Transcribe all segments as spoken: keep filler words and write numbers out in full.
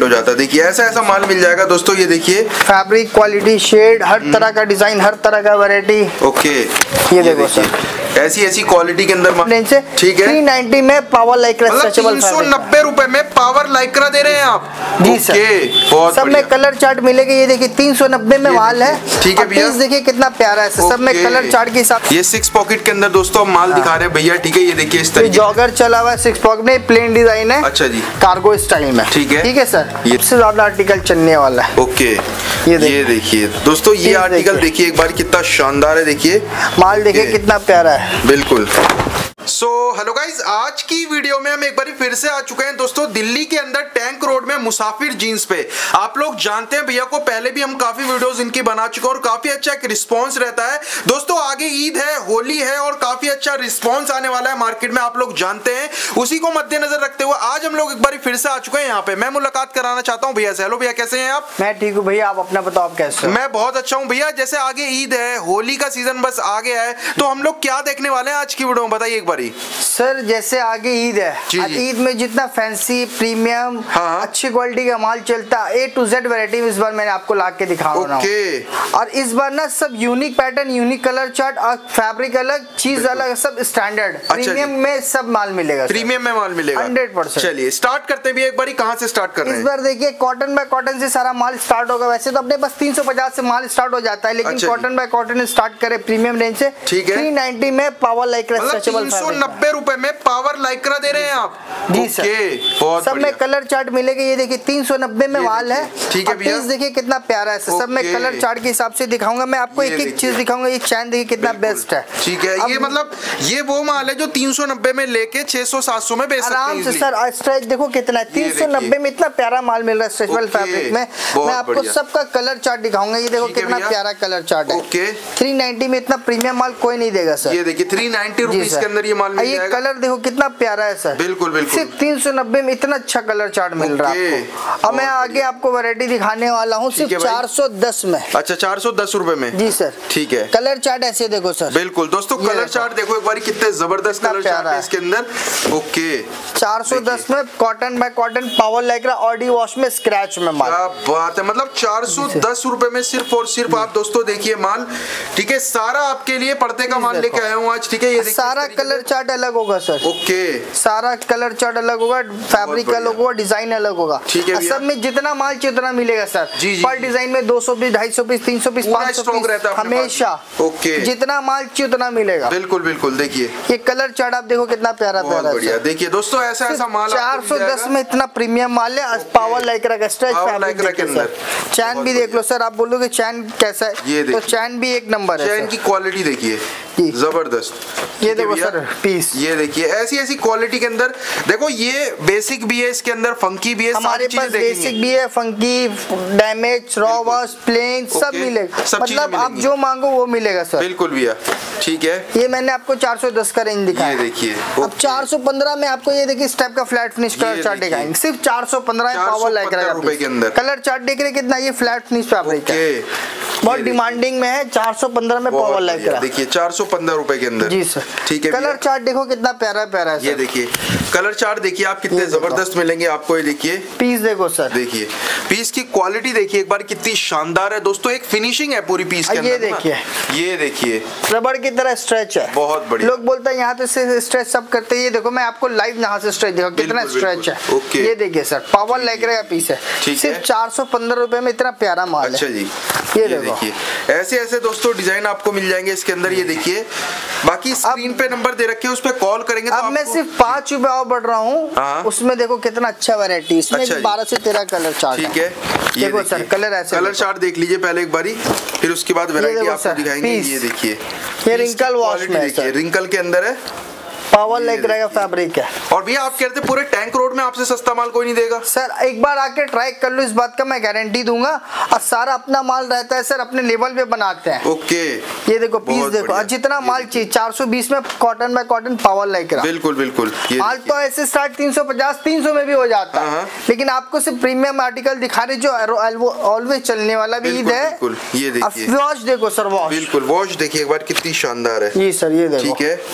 हो जाता है। देखिए ऐसा ऐसा माल मिल जाएगा दोस्तों। ये देखिए फैब्रिक क्वालिटी, शेड, हर तरह का डिजाइन, हर तरह का वैरायटी। ओके ये देखो सर, ऐसी ऐसी क्वालिटी के अंदर ठीक है। तीन सौ नब्बे में पावर लाइक्रा स्ट्रेचेबल तीन सौ नब्बे रुपए में पावर लाइक्रा दे रहे हैं आप। जी सर, बहुत सब में कलर चार्ट मिलेगा। ये देखिए तीन सौ नब्बे में माल है। ठीक है भैया, देखिए कितना प्यारा है, सब में कलर चार्ट के साथ। ये सिक्स पॉकेट के अंदर दोस्तों माल दिखा रहे हैं भैया। ठीक है, ये देखिए इस तरीके जॉगर चला हुआ है, सिक्स पॉकेट में प्लेन डिजाइन है। अच्छा जी, कार्गो स्टाइल में। ठीक है, ठीक है सर, सबसे ज्यादा आर्टिकल चलने वाला है। ओके, ये देखिए दोस्तों, ये आर्टिकल देखिए एक बार कितना शानदार है। देखिए माल देखिए कितना प्यारा है। बिल्कुल। सो हेलो गाइज, आज की वीडियो में हम एक बार फिर से आ चुके हैं दोस्तों दिल्ली के अंदर टैंक रोड में मुसाफिर जीन्स पे। आप लोग जानते हैं भैया को, पहले भी हम काफी वीडियोस इनकी बना चुके हैं और काफी अच्छा एक रिस्पांस रहता है दोस्तों। आगे ईद है, होली है और काफी अच्छा रिस्पांस आने वाला है मार्केट में, आप लोग जानते हैं। उसी को मद्देनजर रखते हुए आज हम लोग एक बार फिर से आ चुके हैं यहाँ पे। मैं मुलाकात कराना चाहता हूँ भैया से। हेलो भैया, कैसे हैं आप? मैं ठीक हूँ भैया, आप अपना बताओ, आप कैसे हो? मैं बहुत अच्छा हूँ भैया। जैसे आगे ईद है, होली का सीजन बस आ गया है, तो हम लोग क्या देखने वाले हैं आज की वीडियो में, बताइए एक बार। सर जैसे आगे ईद है, ईद में जितना फैंसी, प्रीमियम, हाँ, अच्छी क्वालिटी का माल चलता है, ए टू जेड वैरायटी इस बार मैंने आपको ला के दिखा रहा हूँ। और इस बार ना सब unique pattern, unique colour chart और फैब्रिक अलग, चीज अलग, सब स्टैंडर्ड। प्रीमियम में सब माल मिलेगा, प्रीमियम में माल मिलेगा हंड्रेड परसेंट। चलिए स्टार्ट करते भी एक बार, कहाँ से स्टार्ट कर रहे हैं? इस बार देखिए कॉटन बाय कॉटन से सारा माल स्टार्ट होगा। वैसे तो अपने पास तीन सौ पचास से माल स्टार्ट हो जाता है, लेकिन कॉटन बाय कॉटन स्टार्ट करे प्रीमियम रेंज से। ठीक है, तीन सौ नब्बे में पावर लाइक्रा स्ट्रेचेबल तीन सौ नब्बे रुपए में पावर लाइक्रा दे रहे हैं आप। जी सर, बहुत सब में कलर चार्ट मिलेगा। ये देखिए तीन सौ नब्बे में माल है। ठीक है भैया, देखिए कितना प्यारा है, सब में कलर चार्ट के हिसाब से दिखाऊंगा मैं आपको, एक एक चीज दिखाऊंगा। ये चैन देखिए कितना बेस्ट है। ठीक है, ये मतलब ये वो माल है जो तीन सौ नब्बे में लेके छह सौ सात सौ में बेच सकते हैं आराम से सर। स्ट्रेच देखो कितना है, तीन सौ नब्बे में इतना प्यारा माल मिल रहा है स्ट्रेचेबल फैब्रिक में। मैं आपको सबका कलर चार्ट दिखाऊंगा। ये देखो कितना प्यारा कलर चार्ट है। तीन सौ नब्बे में इतना प्रीमियम माल कोई नहीं देगा सर। ये देखिए तीन सौ नब्बे रुपीस के अंदर ये माल मिल जाएगा। ये कलर देखो कितना प्यारा है सर। बिल्कुल बिल्कुल, सिर्फ तीन सौ नब्बे में इतना अच्छा कलर चार्ट मिल रहा है। अब मैं आगे आपको वैरायटी दिखाने वाला हूँ सिर्फ चार सौ दस में। अच्छा, चार सौ दस रुपए में? जी सर। ठीक है, कलर चार्ट ऐसे देखो सर। बिल्कुल दोस्तों, कलर चार्ट देखो एक बार, कितने जबरदस्त कलर चार्ट है इसके अंदर। ओके, चार सौ दस में cotton by cotton power lycra ऑडी वॉश में स्क्रैच में माल। क्या बात है, मतलब चार सौ दस रुपए में सिर्फ और सिर्फ आप दोस्तों देखिए माल। ठीक है, सारा आपके लिए पर्दे का माल लेके आया हूँ आज। ठीक है, ये सारा कलर चार्ट अलग होगा सर। ओके, सारा कलर चार्ट अलग होगा, फैब्रिक अलग होगा, डिजाइन अलग होगा। ठीक है, सब में जितना माल चाहिए उतना मिलेगा सर। पर डिजाइन में दो सौ पीस, ढाई सौ पीस, तीन सौ पीस, पाँच सौ पीस हमेशा। ओके, जितना माल चाहिए उतना मिलेगा। बिल्कुल बिल्कुल, देखिए ये कलर चार्ट आप देखो कितना प्यारा प्यारा है। देखिए दोस्तों, ऐसा ऐसा माल चार सौ दस में इतना प्रीमियम माल है। पावर लाइक्रा का स्ट्रेच फैब्रिक के अंदर। चैन भी देख लो सर, आप बोलोगे चैन कैसा है, तो चैन भी एक नंबर है। चैन की क्वालिटी देखिए जबरदस्त। ये देखो सर पीस, ये देखिए ऐसी ऐसी क्वालिटी के अंदर देखो। ये बेसिक भी है, इसके अंदर फंकी भी है, हमारे पास बेसिक भी है, funky, damage, raw wash, plain सब मिलेगा। मतलब आप जो मांगो वो मिलेगा सर। बिल्कुल भैया, ठीक है। ये मैंने आपको चार सौ दस का रेंज दिखाया। ये देखिए, अब चार सौ पंद्रह में आपको ये देखिए स्टेप का फ्लैट फिनिश कलर चार्ट दिखाएंगे। सिर्फ चार सौ पंद्रह में पावर लाइक्रा के अंदर कलर चार्ट देख रहे कितना, ये फ्लैट फिनिश फैब्रिक है, बहुत डिमांडिंग में है। चार सौ पंद्रह में पावर लाइक्रा, देखिए चार सौ पंद्रह रुपए के अंदर। जी सर, ठीक है। कलर चार्ट देखो कितना प्यारा प्यारा है। ये देखिए कलर चार्ट देखिए आप, कितने जबरदस्त मिलेंगे आपको। ये देखिए पीस देखो सर, देखिए पीस की क्वालिटी देखिए एक बार कितनी शानदार है दोस्तों। एक फिनिशिंग है पूरी पीस के अंदर। ये देखिए, ये देखिए रबड़ की तरह स्ट्रेच है, बहुत बढ़िया। लोग बोलते हैं यहाँ पे से स्ट्रेच सब करते हैं, ये देखो मैं आपको लाइव यहाँ से स्ट्रेच देखो कितना स्ट्रेच है। ओके, ये देखिए सर पावर लाइक्रा का पीस है, सिर्फ चार सौ पंद्रह रुपए में इतना प्यारा माल है। अच्छा जी, ये देखिए ऐसे ऐसे दोस्तों डिजाइन आपको मिल जाएंगे इसके अंदर। ये देखिए बाकी स्क्रीन पे नंबर दे रखे हैं, उस पे कॉल करेंगे तो अब मैं सिर्फ पाँच रुपए और बढ़ रहा हूँ, उसमें देखो कितना अच्छा वैरायटी, इसमें भी बारह से तेरह कलर चार्ट। ठीक है, देखो सर कलर ऐसे, कलर चार्ट देख लीजिए पहले एक बारी, फिर उसके बाद वैरायटी आपको दिखाएंगे। ये देखिए ये रिंकल वॉश में है, रिंकल के अंदर है, पावर लाइक्रा का फैब्रिक है। और भैया आप कहते हैं पूरे टैंक रोड में आपसे सस्ता माल कोई नहीं देगा? सर एक बार आके ट्राई कर लो, इस बात का मैं गारंटी दूंगा। और सारा अपना माल रहता है सर, अपने लेवल पे बनाते हैं। ओके, ये देखो पीस देखो, और जितना माल चाहिए चार सौ बीस में cotton by cotton power lycra. बिल्कुल बिल्कुल, माल तो ऐसे स्टार्ट तीन सौ पचास तीन सौ में भी हो जाता है, लेकिन आपको सिर्फ प्रीमियम आर्टिकल दिखा रहे जो ऑलवेज चलने वाला भी ईद है। ये देखिए वॉश देखो सर, वॉश बिल्कुल, वॉश देखिए एक बार कितनी शानदार है। जी सर, ये देखो ठीक है,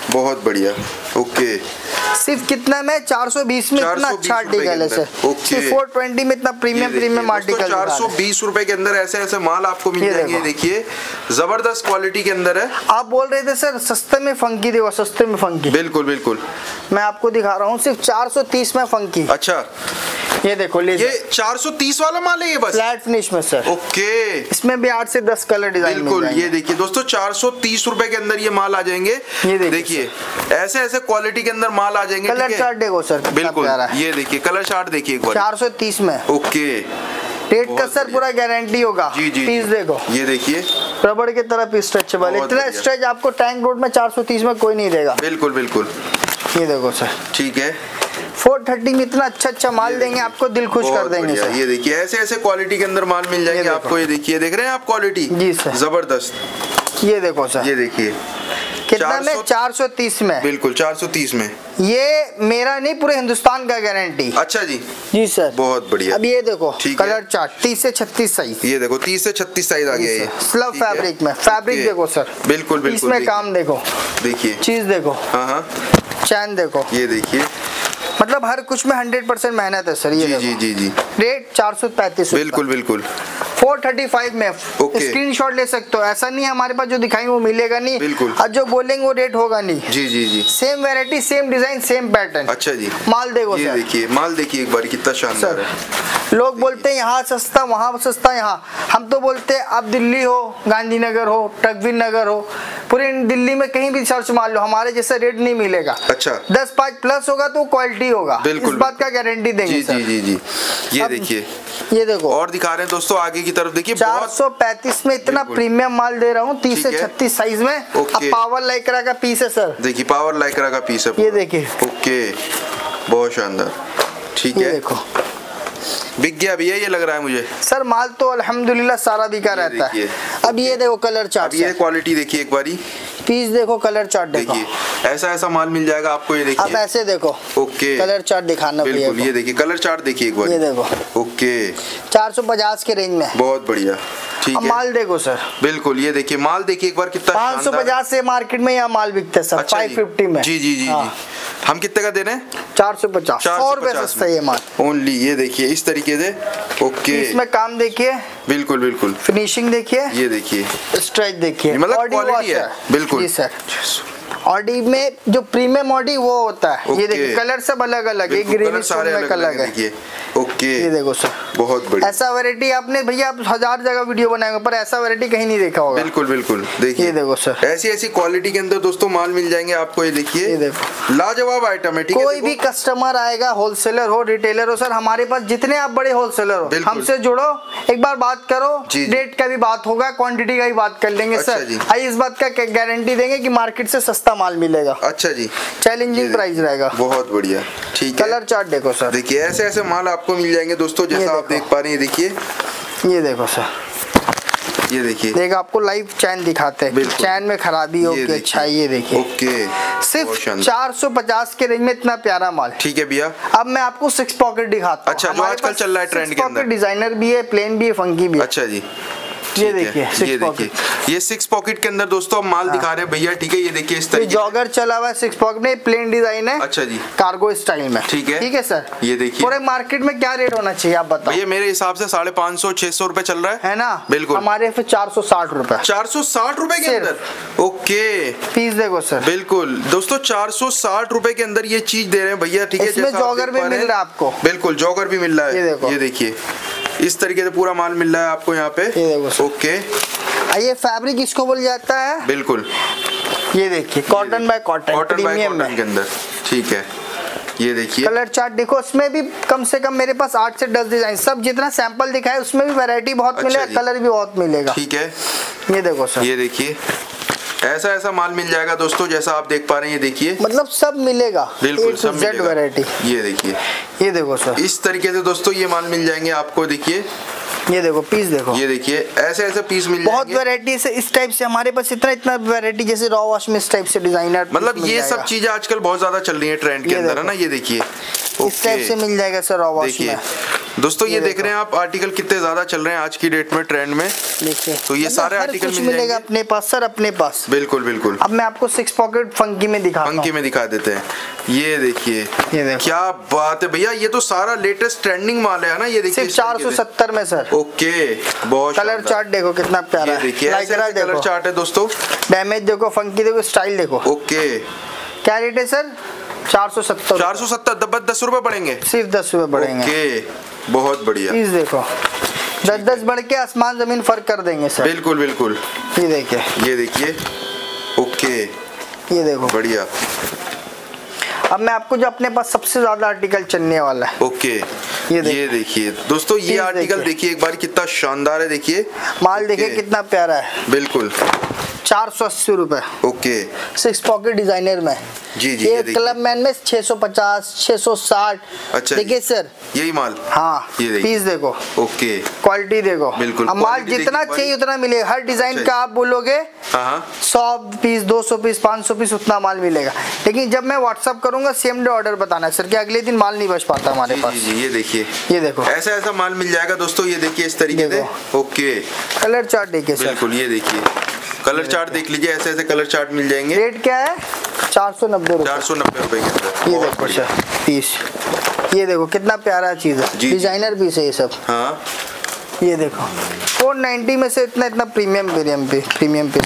बहुत बढ़िया। ओके, सिर्फ कितना में चार सौ बीस में इतना अच्छा आर्टिकल है सर। सिर्फ चार सौ बीस में इतना प्रीमियम प्रीमियम आर्टिकल चार सौ बीस रुपए के अंदर ऐसे ऐसे माल आपको मिल जाएंगे। देखिए जबरदस्त क्वालिटी के अंदर है। आप बोल रहे थे सर सस्ते में फंकी देखो, सस्ते में फंकी। बिल्कुल बिल्कुल, मैं आपको दिखा रहा हूँ सिर्फ चार सौ तीस में फंकी। अच्छा, ये देखो ले, ये चार सौ तीस वाला माल है ये बस फ्लैट फिनिश में सर। ओके, इसमें भी आठ से दस कलर डिजाइन बिल्कुल। ये देखिए दोस्तों चार सौ तीस रुपए के अंदर ये माल आ जाएंगे। ये देखिए ऐसे ऐसे क्वालिटी के अंदर माल आ जाएंगे। कलर चार्ट देखो सर, बिल्कुल। ये देखिए कलर चार्ट देखिए एक बार, चार सौ तीस में। ओके, रेट का सर पूरा गारंटी होगा। जी जी, पीस देखो, ये देखिए रबड़ की तरह पीस स्ट्रेचेबल, इतना स्ट्रेच आपको टैंक रोड में चार सौ तीस में कोई नहीं देगा। बिल्कुल बिल्कुल। ये देखो सर, ठीक है, चार सौ तीस में इतना अच्छा अच्छा माल देंगे आपको, दिल खुश कर देंगे सर। ये देखिए ऐसे ऐसे क्वालिटी के अंदर माल मिल जाएंगे आपको। ये देखिए, देख रहे हैं आप क्वालिटी? जी सर, जबरदस्त। ये देखो सर, ये देखिए कितना में? चार सौ तीस में। बिल्कुल चार सौ तीस में। ये मेरा नहीं, पूरे हिंदुस्तान का गारंटी। अच्छा जी, जी सर, बहुत बढ़िया। अब ये देखो कलर चार्ट तीस से छत्तीस साइज। ये देखो तीस से छत्तीस साइज आ गया ये स्लब फैब्रिक में। फैब्रिक देखो सर, बिल्कुल बिल्कुल। इसमें काम देखो, देखिए चीज देखो, हाँ हाँ, चैन देखो, ये देखिए, मतलब हर कुछ में हंड्रेड परसेंट मेहनत है सर। ये जी जी जी जी। रेट चार सौ पैंतीस। बिल्कुल बिल्कुल। चार सौ पैंतीस में स्क्रीनशॉट ले सकते हो। ऐसा नहीं हमारे पास जो दिखाएंगे वो मिलेगा नहीं, बिल्कुल। और जो बोलेंगे वो रेट होगा नहीं। जी जी जी, same variety, same design, same pattern. अच्छा जी, माल देखो ये सर, देखिए माल देखिए एक बार कितना शानदार है। लोग बोलते हैं यहाँ सस्ता वहाँ सस्ता, यहाँ हम तो बोलते हैं आप दिल्ली हो, गांधीनगर हो, टकवीर नगर हो, पूरे दिल्ली में कहीं भी सर्च मार लो, हमारे जैसा रेट नहीं मिलेगा। अच्छा, दस पाँच प्लस होगा तो क्वालिटी होगा, बिल्कुल, इस बात का गारंटी देंगे। जी जी जी जी। ये देखिए, ये देखो और दिखा रहे हैं दोस्तों आगे की तरफ। देखिए चार सौ पैंतीस में इतना प्रीमियम माल दे रहा हूँ, तीस से छत्तीस साइज में। अब पावर लाइक्रा का पीस है सर। देखिए पावर लाइक्रा का पीस है, ये देखिए। ओके, बहुत शानदार। ठीक है, देखो बिक गया भैया ये लग रहा है मुझे सर। माल तो अल्हम्दुलिल्लाह सारा बिका रहता है। अब ये देखो कलर चार्ट, ये क्वालिटी देखिए एक बारी, पीस देखो, कलर चार्ट देखो, ऐसा ऐसा माल मिल जाएगा आपको। ये देखिए, अब ऐसे देखो, ओके, कलर चार्ट दिखाना पड़ेगा। बिल्कुल, ये देखिए कलर चार्ट देखिए एक बार, ये देखो, ओके, चार सौ पचास के रेंज में, बहुत बढ़िया। ठीक है, माल देखो सर, बिल्कुल, ये देखिए माल देखिए एक बार कितना पाँच सौ पचास से मार्केट में यहाँ माल बिकता है सर। अच्छा पाँच सौ पचास में। जी जी जी जी। हम कितने का दे रहे हैं? चार सौ पचास, सौ रुपए सस्ता ये माल ओनली। ये देखिए इस तरीके से, ओके, इसमें काम देखिए, बिल्कुल बिल्कुल, फिनिशिंग देखिए, ये देखिए स्ट्रेच देखिए, मतलब क्वालिटी है। बिल्कुल जी सर। ऑडी में जो प्रीमियम ऑडी वो होता है। ये देखिए कलर सब अलग अलग है, ग्रीन में कलर है। ओके, ये देखो सर, बहुत बढ़िया। ऐसा वैरायटी आपने भैया आप हजार जगह वीडियो बनाएंगे पर ऐसा वैरायटी कहीं नहीं देखा होगा। बिल्कुल बिल्कुल, देखिए, ये देखो सर, ऐसी ऐसी क्वालिटी के अंदर दोस्तों माल मिल जाएंगे आपको। ये देखिए, ये देखो लाजवाब आइटम है। ठीक है, कोई भी कस्टमर आएगा, होलसेलर हो, रिटेलर हो सर, हमारे पास जितने आप बड़े होलसेलर हो, हमसे जुड़ो, एक बार बात करो, रेट का भी बात होगा, क्वांटिटी का भी बात कर लेंगे सर। आई इस बात का गारंटी देंगे कि मार्केट से सस्ता माल मिलेगा। अच्छा जी, चैलेंजिंग प्राइस रहेगा। बहुत बढ़िया। ठीक है, कलर चार्ट देखो सर, देखिए ऐसे ऐसे माल आपको मिल जाएंगे दोस्तों, जैसा आप देख पा रहे हैं। देखिए, ये देखो सर, ये देखिए, देख आपको लाइव चैन दिखाते हैं, चैन में खराबी हो गई। अच्छा, ये देखिए, ओके, सिर्फ चार सौ पचास के रेंज में इतना प्यारा माल। ठीक है भैया, अब मैं आपको सिक्स पॉकेट दिखाता हूँ। अच्छा, जो आजकल चल रहा है ट्रेंड के अंदर, डिजाइनर भी है, प्लेन भी है, फंकी भी है। अच्छा जी, ये देखिए, ये देखिए, ये सिक्स पॉकेट के अंदर दोस्तों हम माल दिखा रहे हैं भैया। ठीक है, ये देखिए इस तरीके जॉगर चला हुआ है, सिक्स पॉकेट में, प्लेन डिजाइन है। अच्छा जी, कार्गो स्टाइल में। ठीक है, ठीक है सर। ये देखिए, पूरे मार्केट में क्या रेट होना चाहिए आप बताओ भैया? मेरे हिसाब से साढ़े पाँच सौ छह सौ रुपए चल रहा है, है ना? बिल्कुल, हमारे फिर चार सौ साठ रुपए, चार सौ साठ रुपए के अंदर। ओके, पीस देखो सर, बिल्कुल दोस्तों चार सौ साठ रुपए के अंदर ये चीज दे रहे हैं भैया। ठीक है, इसमें जॉगर भी मिल रहा है आपको। बिल्कुल, जॉगर भी मिल रहा है। ये देखो, ये देखिए इस तरीके से पूरा माल मिल रहा है आपको यहाँ पे। ये देखो, ओके, ये फैब्रिक इसको बोल जाता है। बिल्कुल, ये देखिए cotton by cotton, cotton by cotton के अंदर। ठीक है, ये देखिए कलर चार्ट देखो, उसमें भी कम से कम मेरे पास आठ से दस डिजाइन, सब जितना सैंपल दिखाया उसमें भी वैरायटी बहुत अच्छा मिलेगा, कलर भी बहुत मिलेगा। ठीक है, ये देखो सर, ये देखिए ऐसा ऐसा माल मिल जाएगा दोस्तों, जैसा आप देख पा रहे हैं। ये देखिए, मतलब सब मिलेगा, बिल्कुल सब मिलेगा वैरायटी। ये देखिए, ये देखो सर, इस तरीके से दोस्तों ये माल मिल जाएंगे आपको। देखिए, ये देखो पीस देखो, ये देखिए ऐसे ऐसे पीस मिल बहुत वैरायटी से इस टाइप से हमारे पास इतना इतना वैरायटी, जैसे रॉ वॉश में इस टाइप से डिजाइनर, मतलब ये सब चीजें आजकल बहुत ज्यादा चल रही है ट्रेंड के अंदर, है ना? ये देखिए इस टाइप से मिल जाएगा सर रॉ वॉश में। दोस्तों ये देख रहे हैं आप आर्टिकल कितने ज्यादा चल रहे हैं आज की डेट में ट्रेंड में। देखिए तो ये सारे आर्टिकल मिल मिलेगा अपने पास सर, अपने पास। बिल्कुल बिल्कुल। अब मैं आपको सिक्स पॉकेट फंकी में दिखा फंकी में दिखा देते हैं। ये देखिए, ये क्या बात है भैया, ये तो सारा लेटेस्ट ट्रेंडिंग माल है ना। ये देखिए चार सौ सत्तर में सर। ओके, बहुत कलर चार्ट देखो कितना प्यारा है। देखिए कलर चार्ट है दोस्तों, डैमेज देखो, फंकी देखो, स्टाइल देखो। ओके, क्या रेट है सर? चार सौ सत्तर। चार सौ सत्तर, बस दस रुपए बढ़ेंगे, सिर्फ दस रुपए बढ़ेंगे। ओके, बहुत बढ़िया। चीज देखो, दस दस बढ़ के आसमान जमीन फर्क कर देंगे सर। बिल्कुल बिल्कुल। ये देखिए, ये देखिए, ओके, ये देखो बढ़िया। अब मैं आपको जो अपने पास सबसे ज्यादा आर्टिकल चलने वाला है, ओके, ये देखिए, ये देखिए दोस्तों, ये आर्टिकल देखिए एक बार कितना शानदार है। देखिए माल देखिए कितना प्यारा है। बिल्कुल, चार सौ अस्सी रुपए। ओके, सिक्स पॉकेट डिजाइनर में। जी जी, ये क्लब मैन में छह सौ पचास, छह सौ साठ। अच्छा, देखिए सर, यही माल। हाँ, ये पीस देखो, ओके, क्वालिटी देखो। बिल्कुल, अब माल जितना चाहिए उतना मिलेगा। हर डिजाइन का आप बोलोगे सौ पीस, दो सौ पीस, पाँच सौ पीस, उतना माल मिलेगा। लेकिन जब मैं व्हाट्सअप करूंगा सेम डे ऑर्डर बताना है सर, कि अगले दिन माल नहीं बच पाता हमारे पास। जी, ये देखिए, ये देखो, ऐसा ऐसा माल मिल जाएगा दोस्तों। ये देखिए इस तरीके से। ओके, कलर चार्ट देखिए सर। बिल्कुल, ये देखिए कलर चार्ट देख लीजिए, ऐसे ऐसे कलर चार्ट मिल जाएंगे। रेट क्या है? चार सौ नब्बे रुपए। चार सौ नब्बे रुपए के अंदर। ये देखो सर पीस, ये देखो कितना प्यारा चीज है, डिजाइनर पीस है ये सब। हाँ, ये देखो फोर नाइन्टी में से इतना इतना प्रीमियम प्रीमियम पे प्रीमियम पे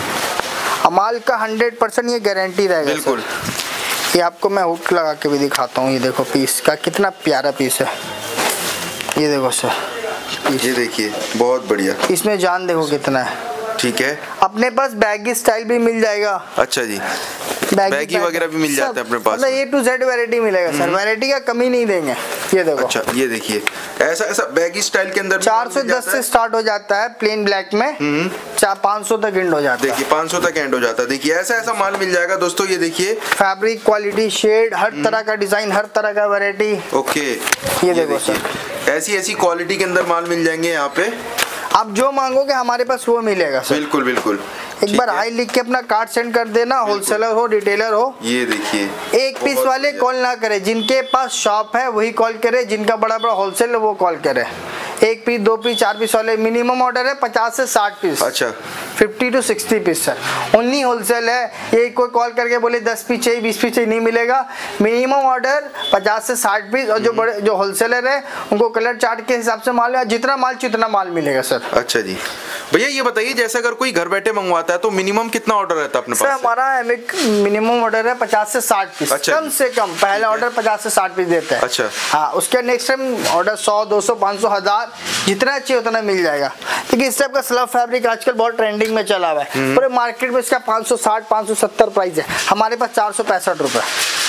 अमाल का हंड्रेड परसेंट ये गारंटी रहेगा। बिल्कुल, ये आपको मैं हुक लगा के भी दिखाता हूँ। ये देखो पीस का कितना प्यारा पीस है। ये देखो सर, ये देखिए बहुत बढ़िया। इसमें जान देखो कितना है। ठीक है, अपने पास बैगी स्टाइल भी मिल जाएगा। अच्छा जी, बैगी, बैगी वगैरह भी मिल जाता है अपने पास। मतलब ए टू जेड वैरायटी मिलेगा सर, वैरायटी का कमी नहीं देंगे। ये देखो, अच्छा ये देखिए, ऐसा ऐसा बैगी स्टाइल के अंदर चार सौ दस से स्टार्ट हो जाता है प्लेन ब्लैक में, चार पाँच सौ तक एंड हो जाता है। देखिए पाँच सौ तक एंड हो जाता है। देखिए ऐसा ऐसा माल मिल जाएगा दोस्तों। ये देखिए फैब्रिक क्वालिटी, शेड, हर तरह का डिजाइन, हर तरह का वैरायटी। ओके, ये देखो सर, ऐसी ऐसी क्वालिटी के अंदर माल मिल जाएंगे यहाँ पे। आप जो मांगोगे हमारे पास वो मिलेगा सर। बिल्कुल बिल्कुल। एक बार हाई लिख के अपना कार्ड सेंड कर देना, होलसेलर हो रिटेलर हो। ये देखिए, एक पीस वाले कॉल ना करे, जिनके पास शॉप है वही कॉल करे, जिनका बड़ा बड़ा होलसेल है वो कॉल करे। एक पीस, दो पीस, चार पीस वाले मिनिमम ऑर्डर है पचास से साठ पीस। अच्छा, fifty to sixty piece sir, only wholesale है। ये कोई कॉल करके बोले दस पीस चाहिए, बीस पीस चाहिए, नहीं मिलेगा। मिनिमम ऑर्डर पचास से साठ पीस। और जो बड़े जो होलसेलर है उनको कलर चार्ट के हिसाब से माल, जितना माल जितना माल मिलेगा सर। अच्छा जी, भैया ये बताइए जैसे अगर कोई घर बैठे मंगवाता है तो मिनिमम कितना ऑर्डर रहता है अपने पास? सर हमारा मिनिमम ऑर्डर है पचास से साठ पीस। अच्छा, कम से कम पहला ऑर्डर पचास से साठ पीस देते हैं। अच्छा, हाँ, उसके नेक्स्ट टाइम ऑर्डर सौ, दो सौ, पाँच सौ, हजार, जितना चाहिए उतना मिल जाएगा। क्योंकि इस टाइप का स्लब फैब्रिक आजकल बहुत ट्रेंडिंग में चला हुआ है। पूरे मार्केट में इसका पाँच सौ साठ, पाँच सौ सत्तर प्राइस है, हमारे पास चार सौ पैंसठ रुपए।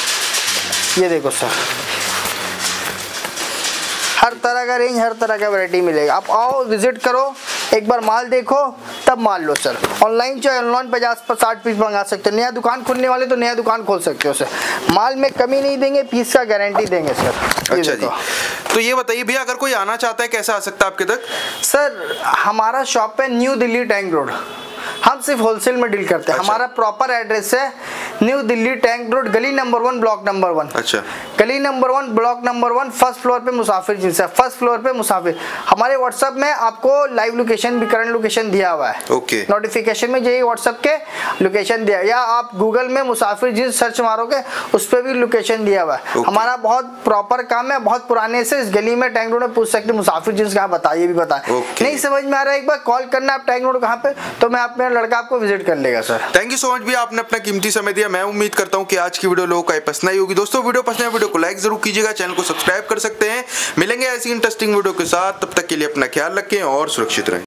ये देखो सर, हर तरह का रेंज, हर तरह का वैरायटी मिलेगा। आप आओ, विजिट करो, एक बार माल देखो तब माल लो सर। ऑनलाइन चाहे ऑनलाइन पचास पर साठ पीस मंगा सकते हो। नया दुकान खोलने वाले तो नया दुकान खोल सकते हो सर। माल में कमी नहीं देंगे, पीस का गारंटी देंगे सर। अच्छा जी, तो ये बताइए भैया अगर कोई आना चाहता है कैसे आ सकता है आपके तक? सर हमारा शॉप है न्यू दिल्ली टैंक रोड, हम सिर्फ होलसेल में डील करते हैं। अच्छा। हमारा प्रॉपर एड्रेस है न्यू दिल्ली टैंक रोड, गली number one, block number one. अच्छा, गली number one, block number one, first floor पे मुसाफिर जींस है, फर्स्ट फ्लोर पे मुसाफिर। हमारे व्हाट्सएप में आपको लाइव लोकेशन भी, करंट लोकेशन दिया हुआ है। ओके, नोटिफिकेशन में यही व्हाट्सएप के लोकेशन दिया, या आप गूगल में मुसाफिर जींस सर्च मारोगे उस पर भी लोकेशन दिया हुआ है। हमारा बहुत प्रॉपर काम है, बहुत पुराने से इस गली में टैंक रोड में पूछ सकते मुसाफिर जींस कहाँ, बताइए भी बताए। नहीं समझ में आ रहा है एक बार कॉल करना, आप टैंक रोड कहाँ पे, तो मैं आप मेरा लड़का आपको विजिट कर लेगा sir. Thank you so much भैया, आपने अपना कीमती समय दिया। मैं उम्मीद करता हूं कि आज की वीडियो लोगों को पसंद आई होगी। दोस्तों वीडियो पसंद है वीडियो को लाइक जरूर कीजिएगा, चैनल को सब्सक्राइब कर सकते हैं। मिलेंगे ऐसी इंटरेस्टिंग वीडियो के साथ, तब तक के लिए अपना ख्याल रखें और सुरक्षित रहें।